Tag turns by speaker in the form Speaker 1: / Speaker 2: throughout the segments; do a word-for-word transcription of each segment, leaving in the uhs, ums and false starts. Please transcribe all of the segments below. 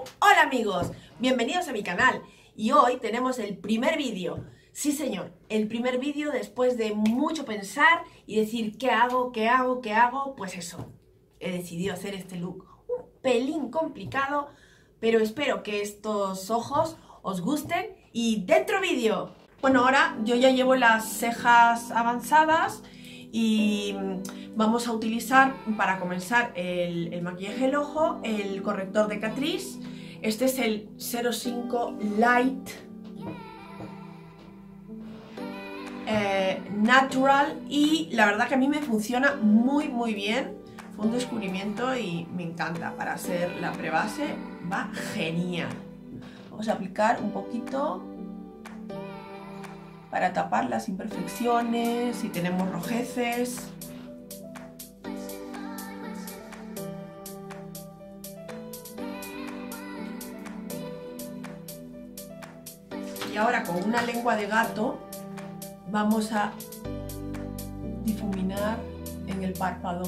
Speaker 1: Hola amigos, bienvenidos a mi canal y hoy tenemos el primer vídeo. Sí señor, el primer vídeo después de mucho pensar y decir ¿qué hago? ¿Qué hago? ¿Qué hago? Pues eso, he decidido hacer este look un pelín complicado, pero espero que estos ojos os gusten y ¡dentro vídeo! Bueno, ahora yo ya llevo las cejas avanzadas y vamos a utilizar para comenzar el, el maquillaje del ojo el corrector de Catrice. Este es el cero cinco Light eh, Natural y la verdad que a mí me funciona muy muy bien. Fue un descubrimiento y me encanta. Para hacer la prebase va genial. Vamos a aplicar un poquito para tapar las imperfecciones, si tenemos rojeces. Y ahora con una lengua de gato vamos a difuminar en el párpado.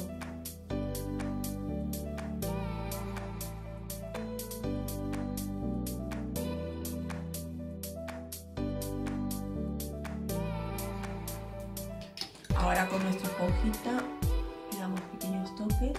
Speaker 1: Ahora con nuestra esponjita le damos pequeños toques.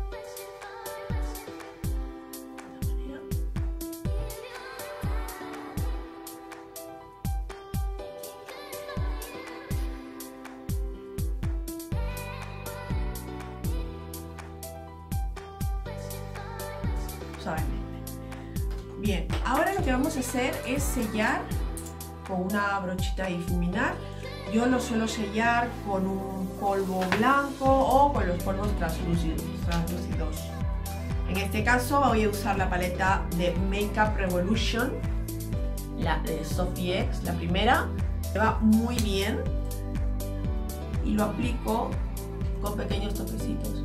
Speaker 1: Suavemente. Bien, ahora lo que vamos a hacer es sellar con una brochita de difuminar. Yo lo suelo sellar con un polvo blanco o con los polvos translúcidos, translúcidos. En este caso voy a usar la paleta de Makeup Revolution, la de Sophie X, la primera. Me va muy bien y lo aplico con pequeños toquecitos.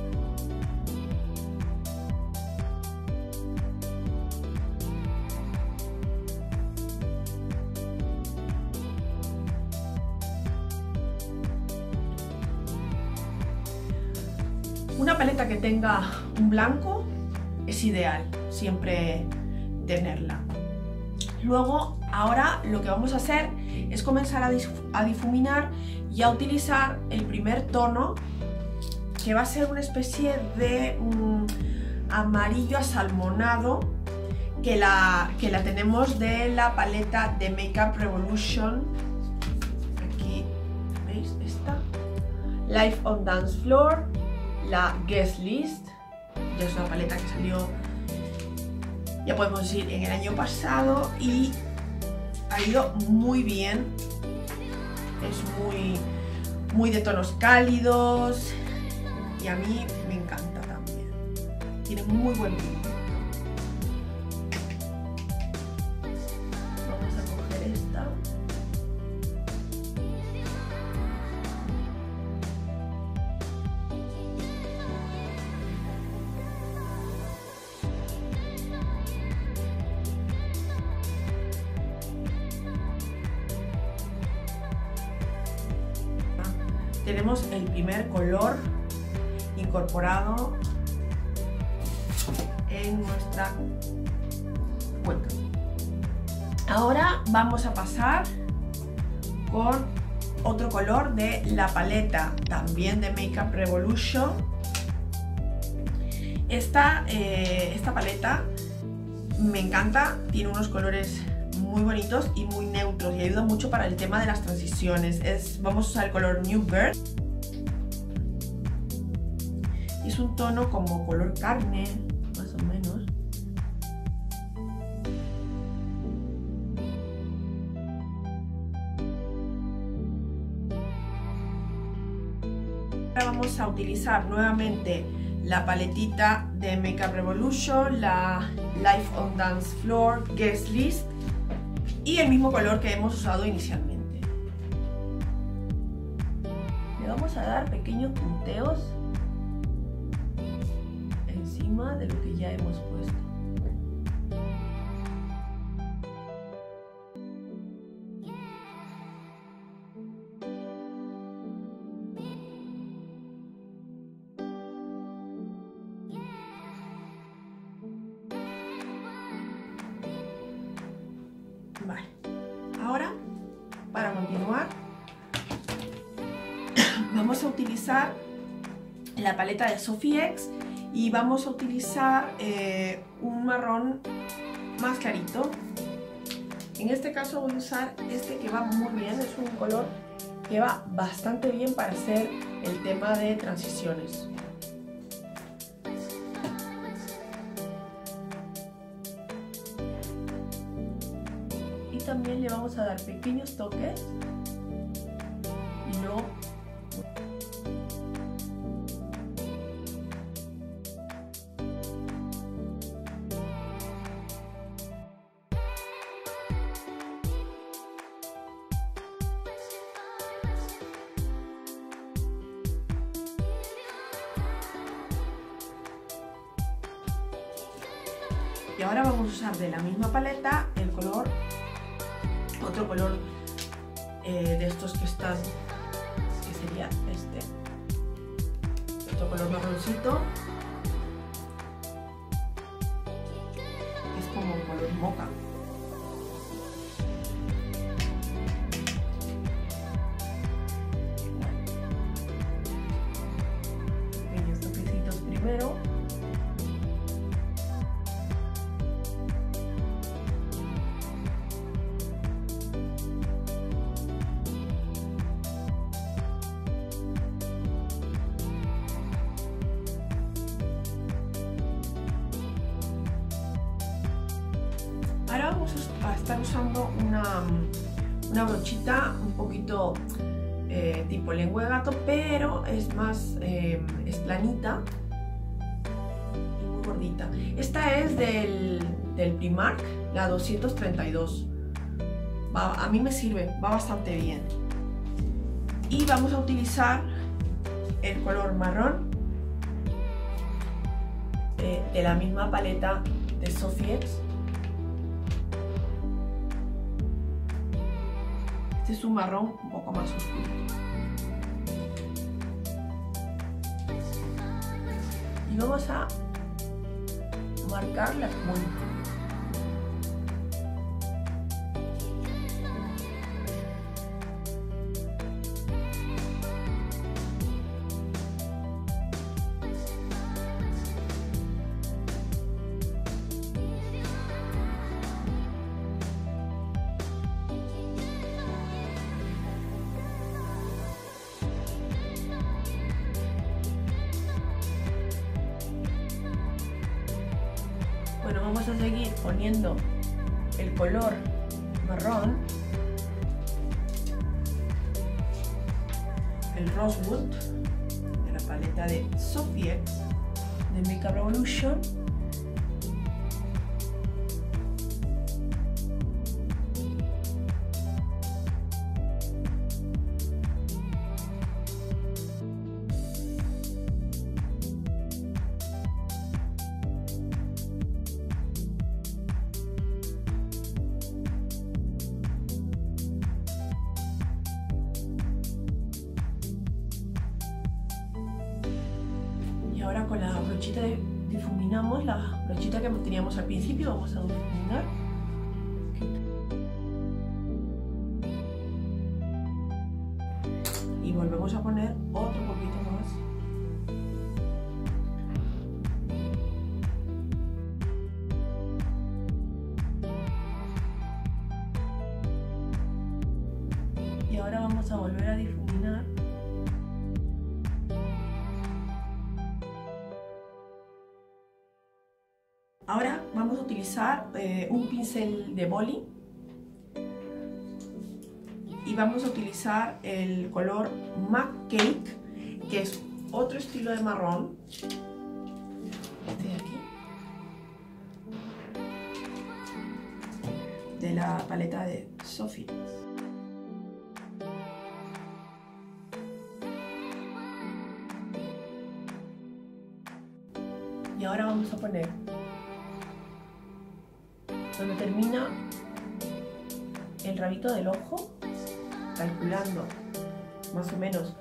Speaker 1: Una paleta que tenga un blanco es ideal, siempre tenerla. Luego, ahora lo que vamos a hacer es comenzar a, a difuminar y a utilizar el primer tono, que va a ser una especie de um, amarillo asalmonado, que la, que la tenemos de la paleta de Makeup Revolution. Aquí, ¿veis? Esta. Life on Dance Floor. La Guest List, ya es una paleta que salió, ya podemos decir, en el año pasado y ha ido muy bien. Es muy, muy de tonos cálidos y a mí me encanta también. Tiene muy buen brillo. Vamos a coger esta. Tenemos el primer color incorporado en nuestra cuenca. Ahora vamos a pasar con otro color de la paleta también de Makeup Revolution. Esta, eh, esta paleta me encanta, tiene unos colores muy bonitos y muy neutros y ayuda mucho para el tema de las transiciones. Es, vamos a usar el color New Bird. Es un tono como color carne, más o menos. Ahora vamos a utilizar nuevamente la paletita de Makeup Revolution, la Life on Dance Floor Guest List, y el mismo color que hemos usado inicialmente. Le vamos a dar pequeños punteos encima de lo que ya hemos puesto. continuar, vamos a utilizar la paleta de Sophie X y vamos a utilizar eh, un marrón más clarito. En este caso voy a usar este que va muy bien, es un color que va bastante bien para hacer el tema de transiciones. Y también le vamos a dar pequeños toques y luego y ahora vamos a usar de la misma paleta el color, otro color eh, de estos que están, que sería este, otro color marroncito, que es como un color moca. Pequeños toquecitos primero. Ahora vamos a estar usando una, una brochita un poquito eh, tipo lengua de gato, pero es más, eh, es planita y muy gordita. Esta es del, del Primark, la doscientos treinta y dos. Va, a mí me sirve, va bastante bien. Y vamos a utilizar el color marrón eh, de la misma paleta de Sophie X. Este es un marrón un poco más oscuro. Y vamos a marcar las puntas. Bueno, vamos a seguir poniendo el color marrón, el Rosewood de la paleta de Sophie X de Makeup Revolution. Y ahora con la brochita de, difuminamos, la brochita que teníamos al principio, vamos a difuminar. Y volvemos a poner otro poquito más. Y ahora vamos a volver a difuminar. Ahora vamos a utilizar eh, un pincel de boli y vamos a utilizar el color Mac Cake, que es otro estilo de marrón, este de aquí, de la paleta de Sophie. Y ahora vamos a poner donde termina el rabito del ojo, calculando más o menos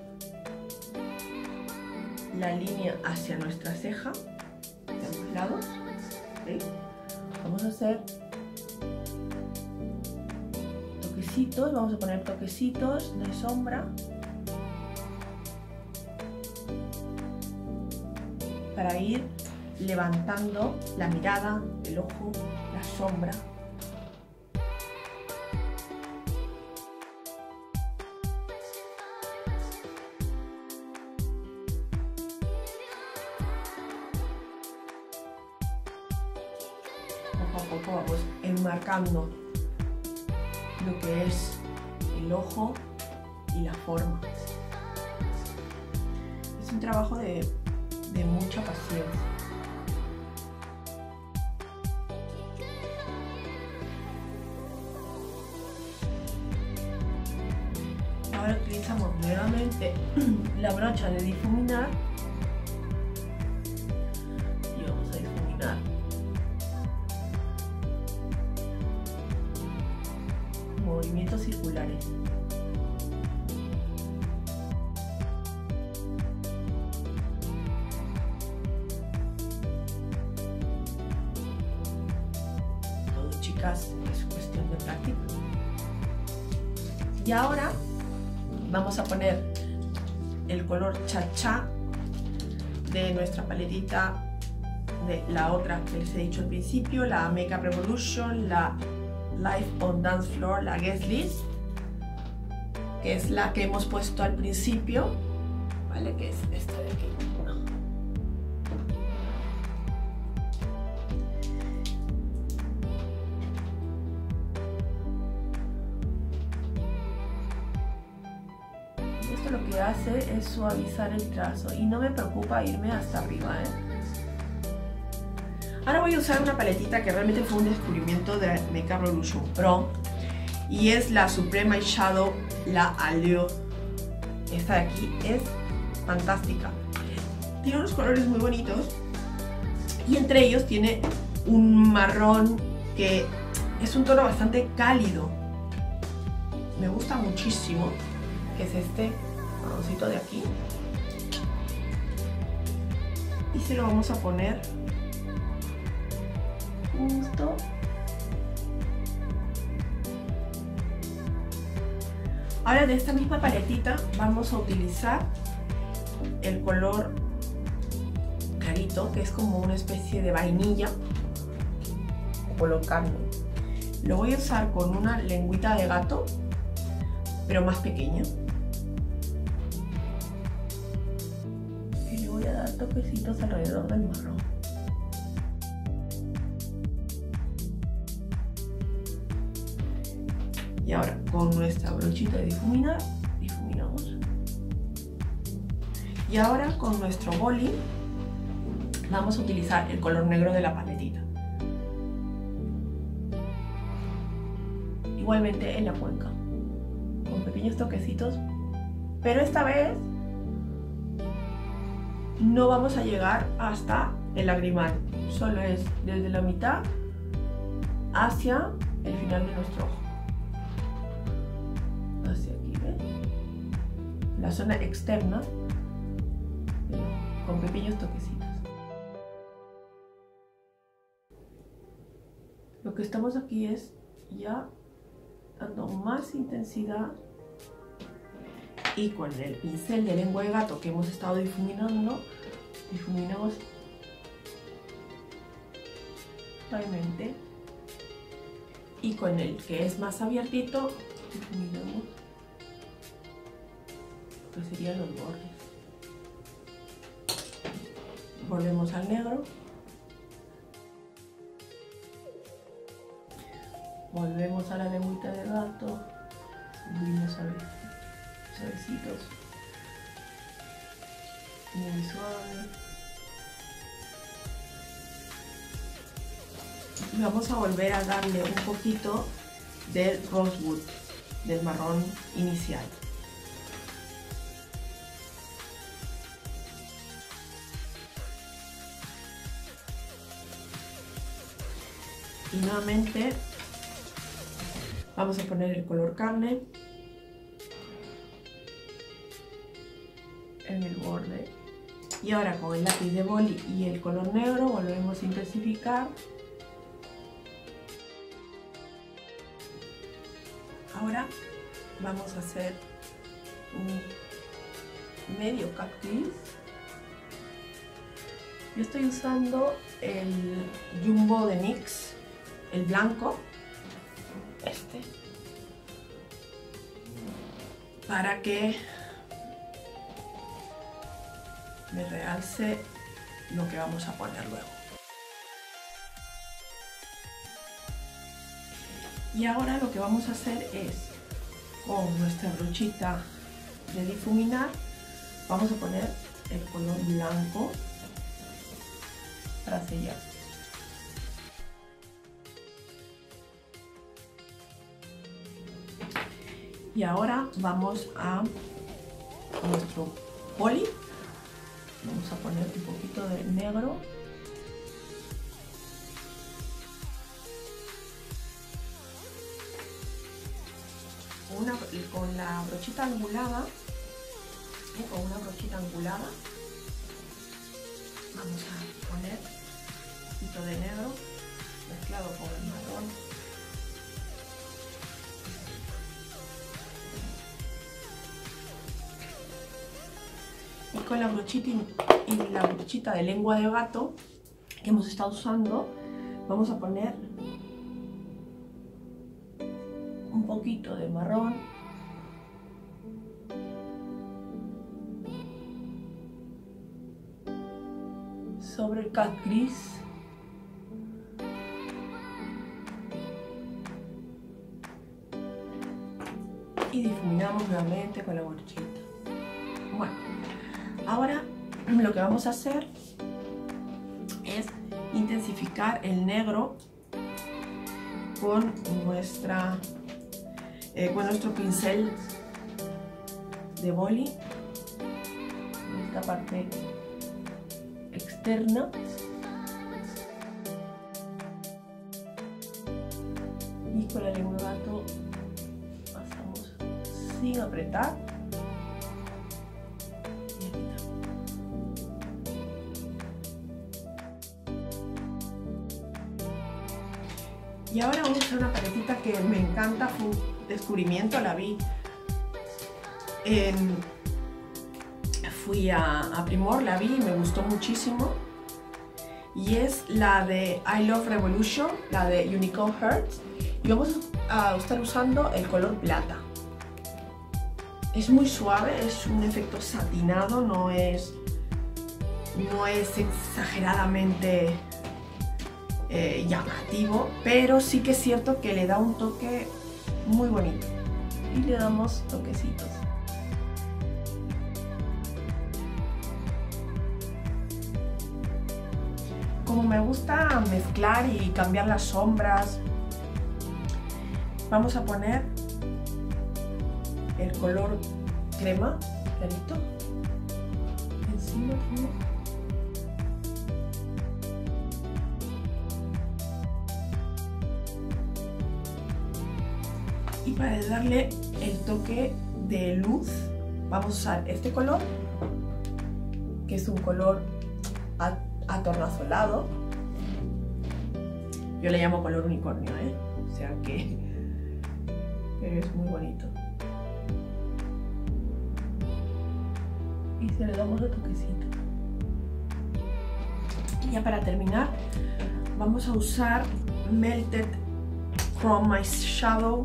Speaker 1: la línea hacia nuestra ceja de ambos lados. ¿Sí? Vamos a hacer toquecitos toquecitos, vamos a poner toquecitos de sombra para ir levantando la mirada, el ojo, la sombra. Poco a poco vamos enmarcando lo que es el ojo y la forma. Es un trabajo de, de mucha paciencia. Ahora utilizamos nuevamente la brocha de difuminar y vamos a difuminar movimientos circulares. Todo, chicas, es cuestión de práctica. Y ahora vamos a poner el color Cha-Cha de nuestra paletita, de la otra que les he dicho al principio, la Makeup Revolution, la Live on Dance Floor, la Guest List, que es la que hemos puesto al principio, ¿vale? Que es esta de aquí. Esto lo que hace es suavizar el trazo y no me preocupa irme hasta arriba, ¿eh? Ahora voy a usar una paletita que realmente fue un descubrimiento de Makeup Revolution Pro y es la Supreme Eyeshadow, la Allure. Esta de aquí es fantástica. Tiene unos colores muy bonitos y entre ellos tiene un marrón que es un tono bastante cálido. Me gusta muchísimo, que es este marroncito de aquí. Y se lo vamos a poner justo ahora. De esta misma paletita vamos a utilizar el color clarito, que es como una especie de vainilla o color carne. Lo voy a usar con una lengüita de gato, pero más pequeña, y le voy a dar toquecitos alrededor del marrón. Y ahora con nuestra brochita de difuminar, difuminamos. Y ahora con nuestro boli vamos a utilizar el color negro de la paletita. Igualmente en la cuenca, con pequeños toquecitos, pero esta vez no vamos a llegar hasta el lagrimal, solo es desde la mitad hacia el final de nuestro ojo. Hacia aquí, ¿ven? La zona externa, con pequeños toquecitos. Lo que estamos aquí es ya dando más intensidad, y con el pincel de lengua de gato que hemos estado difuminando, difuminamos suavemente, y con el que es más abiertito difuminamos lo que serían los bordes. Volvemos al negro, volvemos a la lengüita de gato, subimos a ver suavecitos, muy suave. Y vamos a volver a darle un poquito del rosewood, del marrón inicial. Y nuevamente vamos a poner el color carne en el borde. Y ahora con el lápiz de boli y el color negro volvemos a intensificar Ahora vamos a hacer un medio cat crease. Yo estoy usando el Jumbo de NYX, el blanco, este, para que me realce lo que vamos a poner luego. Y ahora lo que vamos a hacer es, con nuestra brochita de difuminar, vamos a poner el color blanco para sellar. Y ahora vamos a nuestro poli. Vamos a poner un poquito de negro. Una, con la brochita angulada, ¿eh? con una brochita angulada, vamos a poner un poquito de negro mezclado con el marrón. Y con la brochita y la brochita de lengua de gato que hemos estado usando, vamos a poner un poquito de marrón sobre el cat crease. Y difuminamos nuevamente con la brochita. Bueno, ahora lo que vamos a hacer es intensificar el negro con nuestra eh, con nuestro pincel de boli en esta parte externa, y con la lengua de gato pasamos sin apretar. Y ahora vamos a hacer una paletita que me encanta, fue un descubrimiento, la vi en, fui a, a Primor, la vi y me gustó muchísimo, y es la de I Love Revolution, la de Unicorn Hearts, y vamos a estar usando el color plata. Es muy suave, es un efecto satinado, no es, no es exageradamente Eh, llamativo, pero sí que es cierto que le da un toque muy bonito y le damos toquecitos. Como me gusta mezclar y cambiar las sombras, vamos a poner el color crema clarito encima, encima. Y para darle el toque de luz vamos a usar este color, que es un color atornazolado. Yo le llamo color unicornio, ¿eh? O sea que pero es muy bonito. Y se le damos el toquecito. Y ya para terminar vamos a usar Melted Chrome Eyeshadow,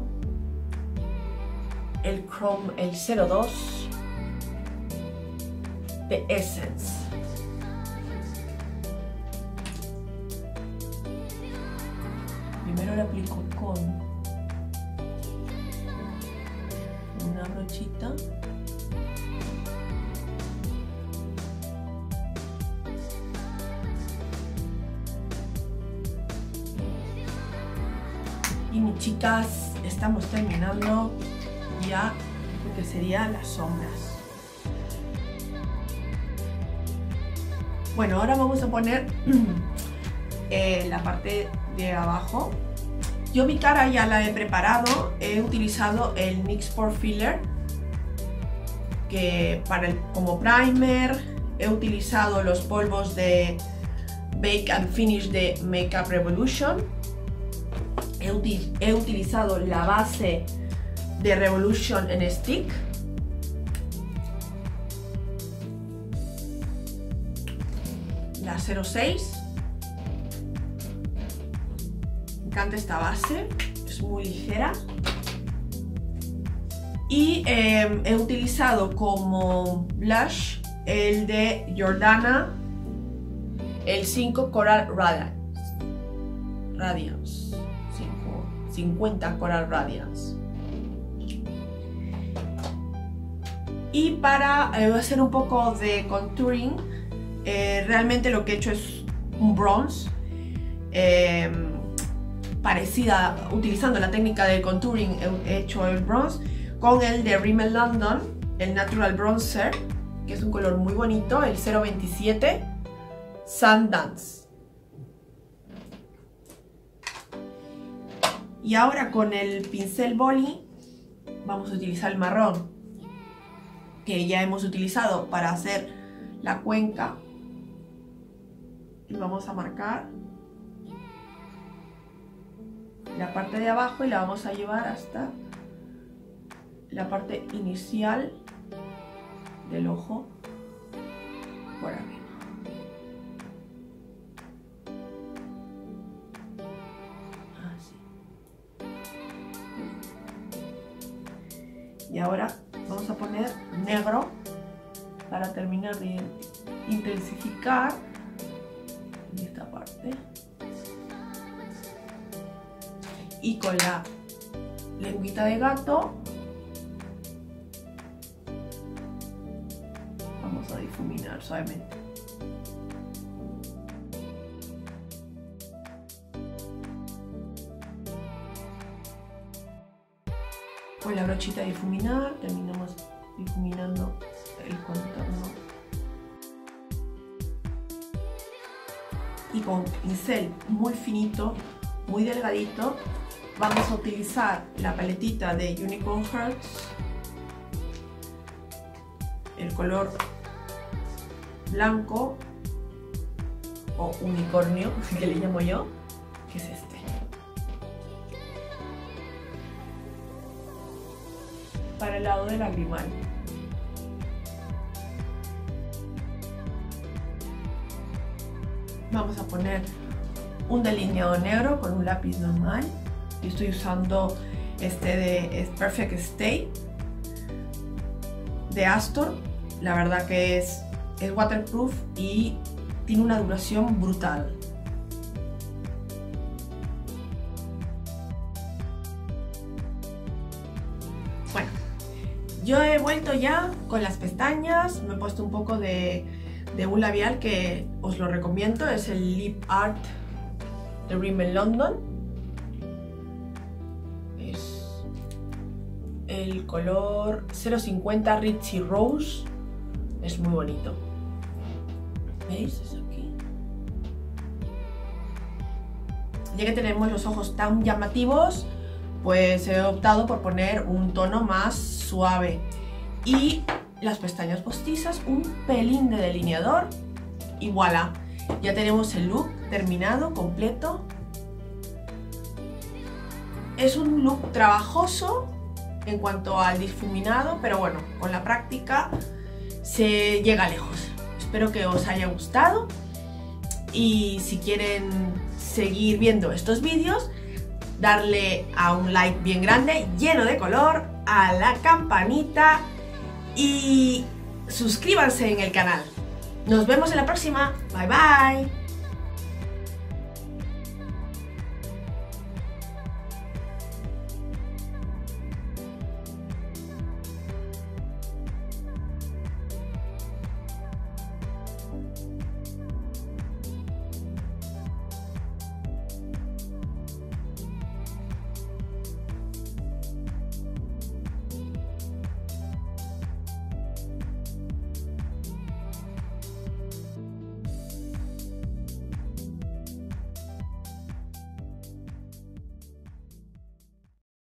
Speaker 1: el Chrome, el cero dos de Essence. Primero lo aplico con una brochita y mis chicas, estamos terminando ya lo que serían las sombras. Bueno, ahora vamos a poner eh, la parte de abajo. Yo mi cara ya la he preparado, he utilizado el NYX Pore Filler que para el, como primer, he utilizado los polvos de Bake and Finish de Makeup Revolution, he, util he utilizado la base de Revolution en Stick. La cero seis. Me encanta esta base, es muy ligera. Y eh, he utilizado como blush el de Jordana, el cinco Coral Radiance. Radiance. cincuenta Coral Radiance. Y para eh, hacer un poco de contouring, eh, realmente lo que he hecho es un bronze. Eh, parecida, utilizando la técnica de contouring, he hecho el bronze con el de Rimmel London, el Natural Bronzer, que es un color muy bonito, el cero veintisiete Sundance. Y ahora con el pincel boli vamos a utilizar el marrón que ya hemos utilizado para hacer la cuenca, y vamos a marcar la parte de abajo y la vamos a llevar hasta la parte inicial del ojo por arriba. Así. Y ahora vamos a poner negro para terminar de intensificar esta parte. Y con la lengüita de gato vamos a difuminar suavemente. Con la brochita de difuminar terminamos difuminando el contorno. Y con pincel muy finito, muy delgadito, vamos a utilizar la paletita de Unicorn Hearts, el color blanco o unicornio, que le llamo yo, que es este. Para el lado del lagrimal. Vamos a poner un delineado negro con un lápiz normal. Yo estoy usando este de es Perfect Stay de Astor. La verdad que es, es waterproof y tiene una duración brutal. Bueno, yo he vuelto ya con las pestañas. Me he puesto un poco de, de un labial que os lo recomiendo. Es el Lip Art de Rimmel London. El color cero cincuenta Richie Rose, es muy bonito. ¿Veis? Es aquí. Ya que tenemos los ojos tan llamativos, pues he optado por poner un tono más suave. Y las pestañas postizas, un pelín de delineador y voilà. Ya tenemos el look terminado, completo. Es un look trabajoso en cuanto al difuminado, pero bueno, con la práctica se llega lejos. Espero que os haya gustado y si quieren seguir viendo estos vídeos, darle a un like bien grande, lleno de color, a la campanita y suscríbanse en el canal. Nos vemos en la próxima. Bye bye.